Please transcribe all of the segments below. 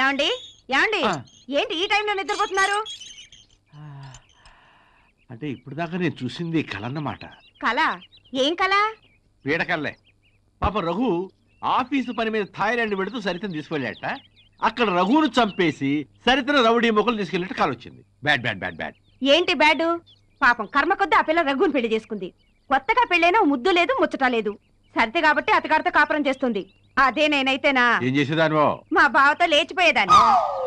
ఏమండి ఏమండి ఏంటి ఈ టైంలో నిద్రపోతున్నారు? అంటే ఇప్పుడు దాకా నేను చూసింది కలన్నమాట. కళ? ఏం కళ? పీడకల్లే. పాప రఘు ఆఫీసు పని మీద థాయిలాండ్ పెడుతూ సరితను తీసుకెళ్ళాట. అక్కడ రఘును చంపేసి సరితను రౌడీ మొక్కలు తీసుకెళ్ళినట్టు కాల్ వచ్చింది. Bad bad bad bad. ఏంటి బ్యాడు? పాపం కర్మ కొద్ది ఆ పిల్ల రఘుని పెళ్లి చేసుకుంది. కొత్తగా పెళ్ళైనా ముద్దు లేదు ముచ్చట లేదు. సరితే కాబట్టి అతగారితో కాపురం చేస్తుంది. అదే నేనైతేనా ఏం చేసేదానివో? మా బావతో లేచిపోయేదాన్ని.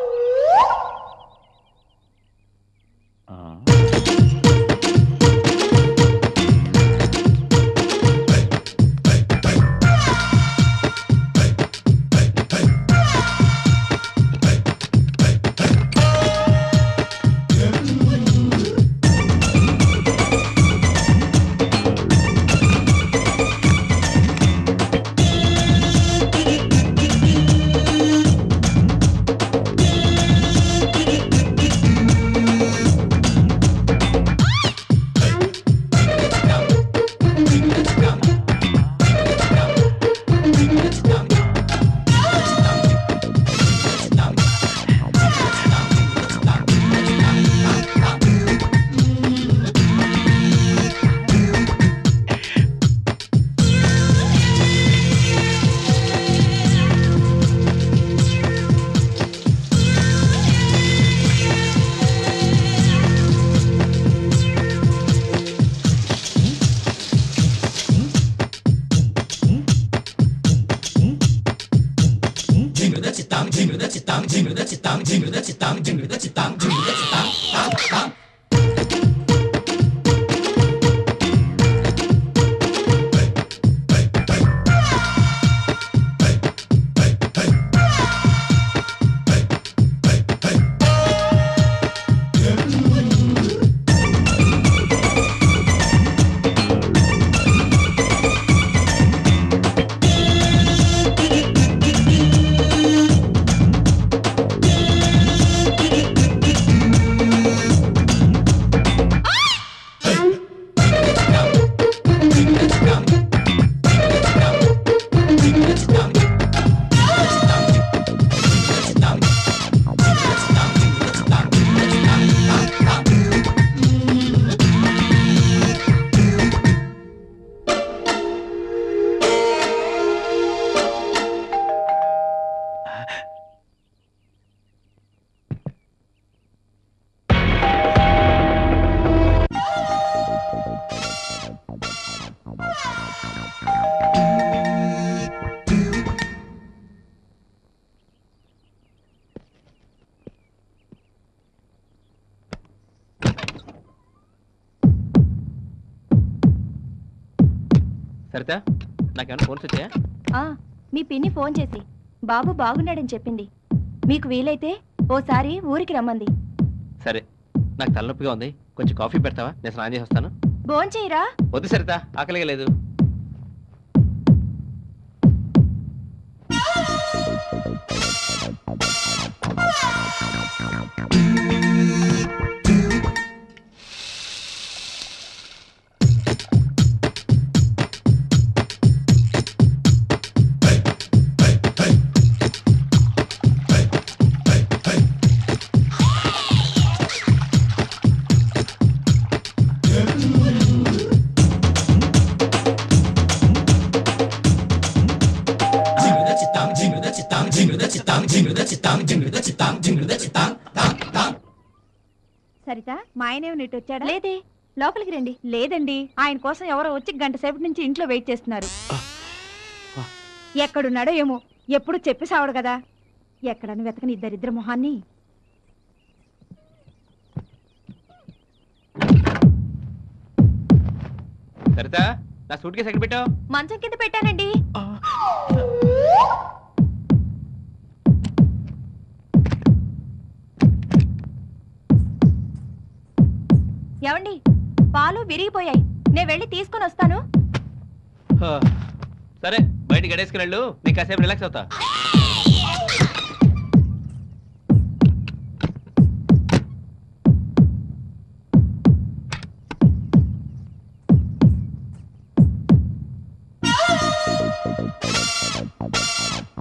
సరితా, నాకేమైనా ఫోన్స్ వచ్చాయా? మీ పిన్ని ఫోన్ చేసి బాబు బాగున్నాడని చెప్పింది. మీకు వీలైతే ఓసారి ఊరికి రమ్మంది. సరే, నాకు తలనొప్పిగా ఉంది, కొంచెం కాఫీ పెడతావా? నేను స్నానం చేసి వస్తాను. భోంచేయరా? వద్దు సరితా, ఆకలిగా లేదు. సరిత, మా ఆయన నీటి వచ్చాడా? లేదే, లోపలికి రండి. లేదండి, ఆయన కోసం ఎవరో వచ్చి గంట సేపటి నుంచి ఇంట్లో వెయిట్ చేస్తున్నారు. ఎక్కడున్నాడో ఏమో, ఎప్పుడు చెప్పి సావడు కదా. ఎక్కడని వెతకని ఇద్దరిద్దరు మొహాన్ని. సరితా, నా సూట్ కేసు ఎక్కడ పెట్టావు? మంచం కింద పెట్టానండి. ఏమండి, పాలు విరిగిపోయాయి, నేను వెళ్ళి తీసుకొని వస్తాను. సరే, బయట గడేసుకుని వెళ్ళు, నీకు కాసేపు రిలాక్స్ అవుతా.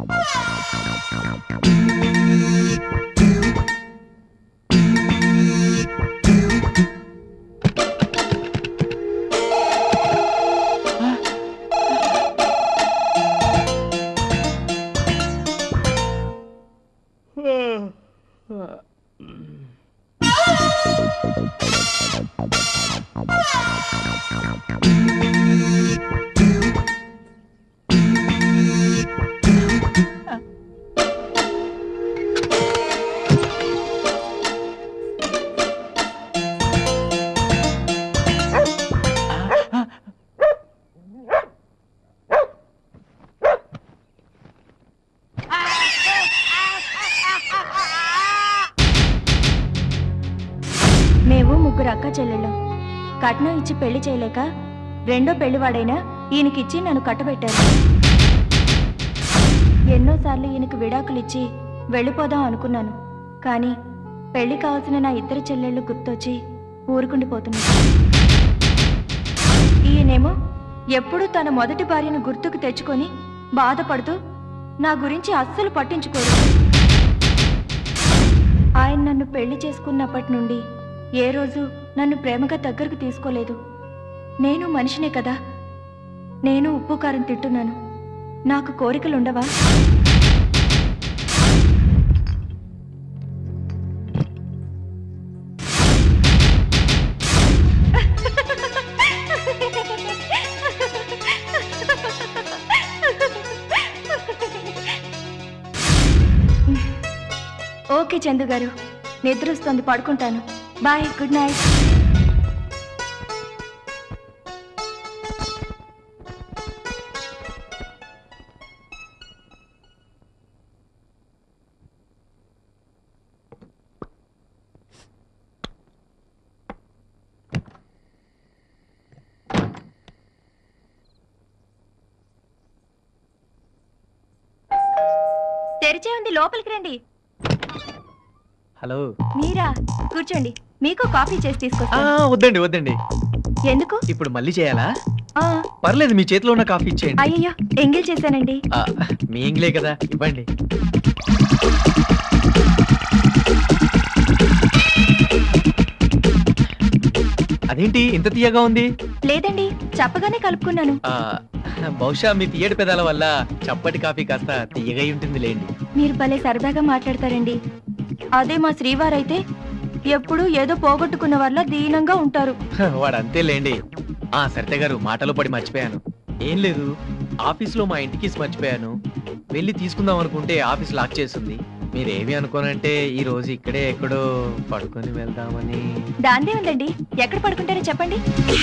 మేము ముగ్గురు అక్క చెల్లెళ్ళం. కట్నం ఇచ్చి పెళ్లి చేయలేక రెండో పెళ్లివాడైనా ఈయనకిచ్చి నన్ను కట్టబెట్టారు. ఎన్నోసార్లు ఈయనకు విడాకులిచ్చి వెళ్ళిపోదాం అనుకున్నాను. కానీ పెళ్లి కావాల్సిన నా ఇద్దరు చెల్లెళ్ళు గుర్తొచ్చి ఊరుకుండిపోతున్నాను. ఈయనేమో ఎప్పుడూ తన మొదటి భార్యను గుర్తుకు తెచ్చుకొని బాధపడుతూ నా గురించి అస్సలు పట్టించుకోరు. ఆయన నన్ను పెళ్లి చేసుకున్నప్పటి నుండి ఏ రోజు నన్ను ప్రేమగా దగ్గరకు తీసుకోలేదు. నేను మనిషినే కదా, నేను ఉప్పు కారం తింటున్నాను. నాకు కోరికలుండవా? ఓకే చందు గారు, నిద్ర వస్తుంది, పడుకుంటాను. Bye, good night. తెరిచే ఉంది, లోపలికి రండి. హలో, మీరా? కూర్చోండి, మీకు కాఫీ చేసి తీసుకొస్తా. వద్దండి వద్దండి. ఎందుకు? ఇప్పుడు మళ్ళీ చేయాలా? ఆ, పర్లేదు, మీ చేతిలో ఉన్న కాఫీ ఇచ్చేయండి. అయ్యయ్యో, ఎంగిల్ చేశానండి. మీ ఎంగిలే కదా, ఇవ్వండి. అదేంటి ఇంత తీయగా ఉంది? లేదండి, చెప్పగానే కలుపుకున్నాను. బహుశా మీ తీయటి పెదాల వల్ల చప్పటి కాఫీ కాస్త తీయగా ఉంటుంది లేండి. మీరు భలే సరదాగా మాట్లాడతారండి. అదే మా శ్రీవారైతే ఎప్పుడు ఏదో పోగొట్టుకున్న వల్ల దీనంగా ఉంటారు. వాడు అంతే లేండి. సరిత గారు, మాటలో పడి మర్చిపోయాను. ఏం లేదు, ఆఫీస్లో మా ఇంటికి మర్చిపోయాను. వెళ్ళి తీసుకుందాం అనుకుంటే ఆఫీస్ లాక్ చేస్తుంది. మీరేమి అనుకోనంటే ఈ రోజు ఇక్కడే ఎక్కడో పడుకొని వెళ్దామని. దాందే ఉందండి, ఎక్కడ పడుకుంటారో చెప్పండి.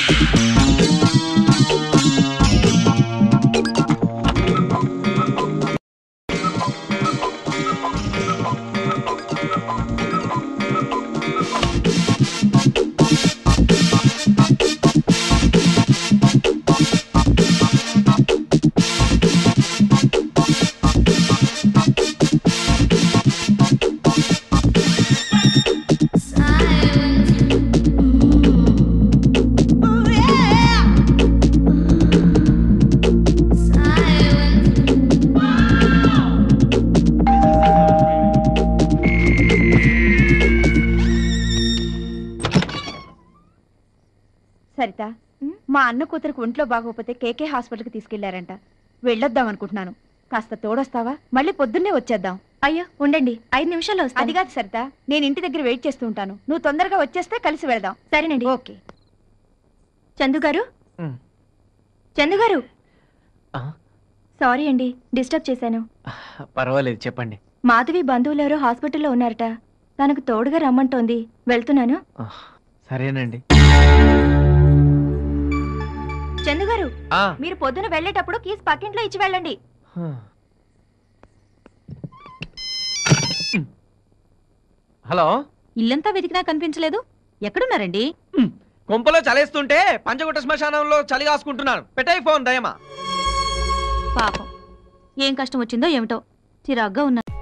సరిత, మా అన్న కూతురికి ఒంట్లో బాగోకపోతే కేకే హాస్పిటల్కి తీసుకెళ్లారంట. వెళ్ళొద్దాం అనుకుంటున్నాను. కాస్త తోడొస్తావా? మళ్ళీ పొద్దున్నే వచ్చేద్దాం. అయ్యో ఉండండి, 5 నిమిషాల్లో వస్తాను. అది కాదు సరిత, నేను ఇంటి దగ్గర వెయిట్ చేస్తూ ఉంటాను. నువ్వు తొందరగా వచ్చేస్తే కలిసి వెళ్దాం. సరేనండి. ఓకే. చందు గారు, చందు గారు, సారీ అండి, డిస్టర్బ్ చేశాను. పర్వాలేదు, చెప్పండి. మాధవి బంధువులెవరో హాస్పిటల్లో ఉన్నారట. తనకు తోడుగా రమ్మంటోంది. వెళ్తున్నాను. సరేనండి. చందు గారు, మీరు పొద్దున వెళ్ళేటప్పుడు కీస్ పక్కింట్లో ఇచ్చి వెళ్ళండి. హలో, ఇల్లంతా వెతికినా కనిపించలేదు. ఎక్కడున్నారండి? కొంపలో చలేస్తుంటే పంచగుట్ట శ్మశానంలో చలి కాసుకుంటున్నాను. పెట్టాయి ఫోన్ దయమా. పాపం, ఏం కష్టం వచ్చిందో ఏమిటో, చిరాగ్గా ఉన్నా.